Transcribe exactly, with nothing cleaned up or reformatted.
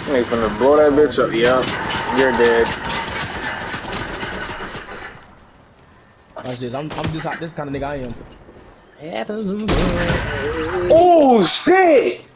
They finna blow that bitch up. Yup. You're dead. Watch this. I'm, I'm this, this kind of nigga I am. Oh shit!